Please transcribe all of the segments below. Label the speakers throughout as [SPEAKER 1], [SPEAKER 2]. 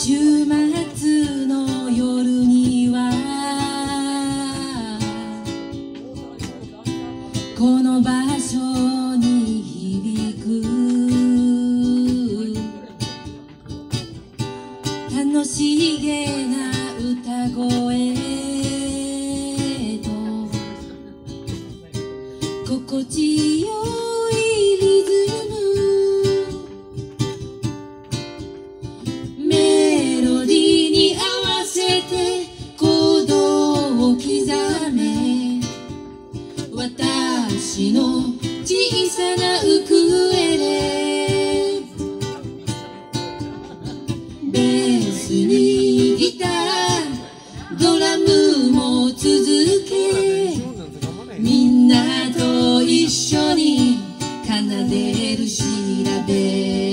[SPEAKER 1] 週末の夜にはこの場所に響く楽しげな歌声と心地よいリズムメロディーに合わせてコードを刻め私の小さなウクレレベースにギタードラムも続けみんなと一緒に奏でる調べ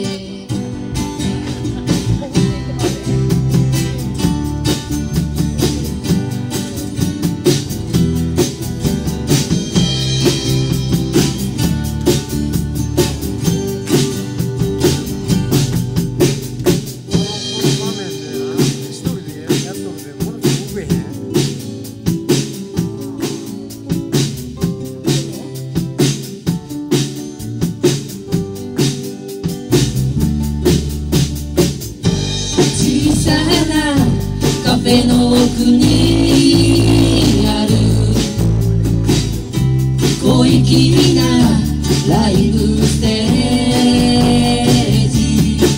[SPEAKER 1] カフェの奥にある小粋なライブステージ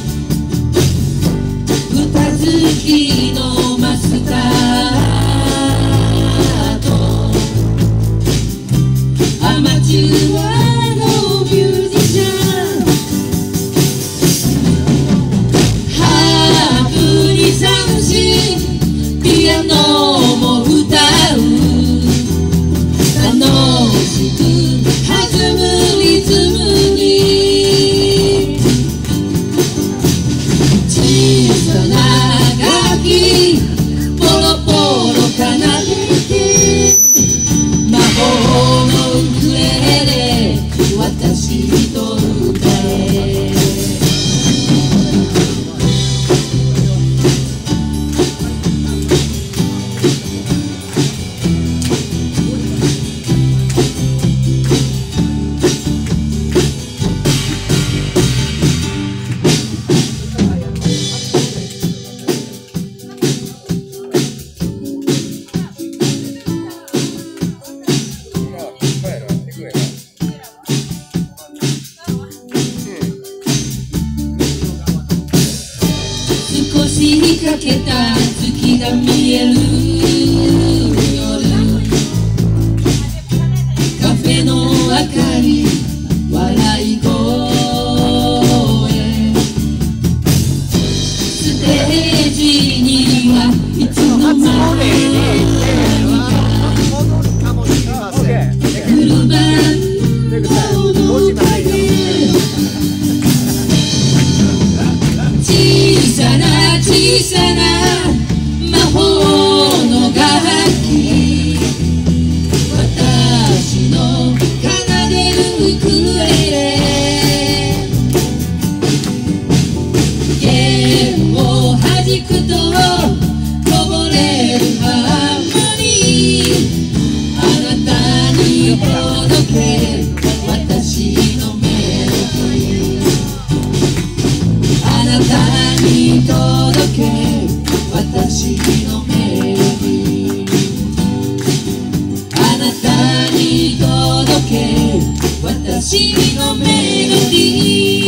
[SPEAKER 1] 歌好きのマスターとアマチュアのミュージシャンハープに三振ピアノも歌う楽しく弾むリズムに小さな楽器ポロポロ奏でて魔法のウクレレ私と歌え少しかけた月が見える夜カフェの明かり笑い声ステージにはいつの間にか車の中で小さな魔法の楽器私の奏でるウクレレ弦を弾くとこぼれるハーモニーあなたに届け私のメロディーあなたに届け私のメロディーあなたに届け私のメロディー